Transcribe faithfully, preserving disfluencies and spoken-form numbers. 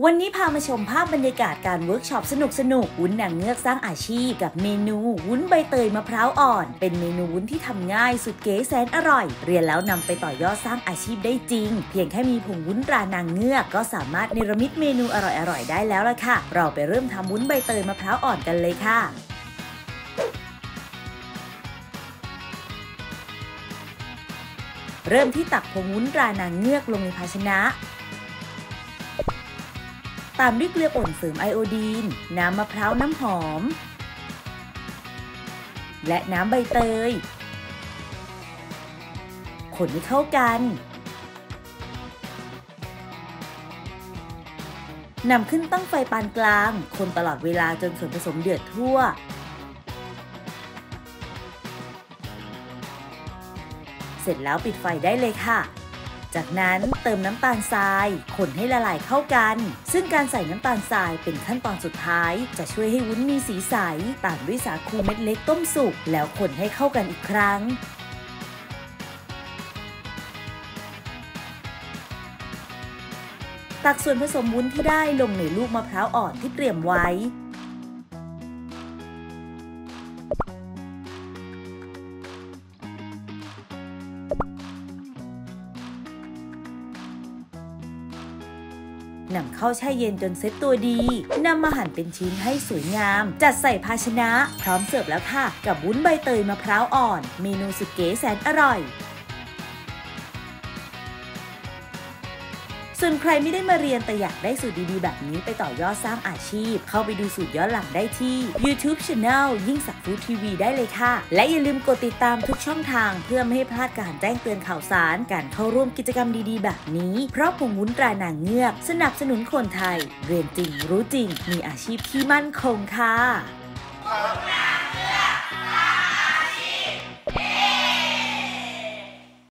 วันนี้พามาชมภาพบรรยากาศการเวิร์กช็อปสนุกสนุกวุ้นนางเงือกสร้างอาชีพกับเมนูวุ้นใบเตยมะพร้าวอ่อนเป็นเมนูวุ้นที่ทำง่ายสุดเก๋แสนอร่อยเรียนแล้วนำไปต่อยอดสร้างอาชีพได้จริงเพียงแค่มีผงวุ้นตรานางเงือกก็สามารถเนรมิตเมนูอร่อยๆได้แล้วล่ะค่ะเราไปเริ่มทำวุ้นใบเตยมะพร้าวอ่อนกันเลยค่ะเริ่มที่ตักผงวุ้นตรานางเงือกลงในภาชนะตามด้วยเกลือป่นเสริมไอโอดีนน้ำมะพร้าวน้ำหอมและน้ำใบเตยคนให้เข้ากันนำขึ้นตั้งไฟปานกลางคนตลอดเวลาจนส่วนผสมเดือดทั่วเสร็จแล้วปิดไฟได้เลยค่ะจากนั้นเติมน้ำตาลทรายคนให้ละลายเข้ากันซึ่งการใส่น้ำตาลทรายเป็นขั้นตอนสุดท้ายจะช่วยให้วุ้นมีสีใสตามด้วยสาคูเม็ดเล็กต้มสุกแล้วคนให้เข้ากันอีกครั้งตักส่วนผสมวุ้นที่ได้ลงในลูกมะพร้าวอ่อนที่เตรียมไว้นำเข้าแช่เย็นจนเซ็ตตัวดีนำมาหั่นเป็นชิ้นให้สวยงามจัดใส่ภาชนะพร้อมเสิร์ฟแล้วค่ะกับวุ้นใบเตยมะพร้าวอ่อนเมนูสุดเก๋แสนอร่อยส่วนใครไม่ได้มาเรียนแต่อยากได้สูตรดีๆแบบนี้ไปต่อยอดสร้างอาชีพเข้าไปดูสูตรย้อนหลังได้ที่ YouTube Channel ยิ่งศักดิ์ฟู้ดทีวีได้เลยค่ะและอย่าลืมกดติดตามทุกช่องทางเพื่อไม่ให้พลาดการแจ้งเตือนข่าวสารการเข้าร่วมกิจกรรมดีๆแบบนี้เพราะผงวุ้นตรานางเงือกสนับสนุนคนไทยเรียนจริงรู้จริงมีอาชีพที่มั่นคงค่ะ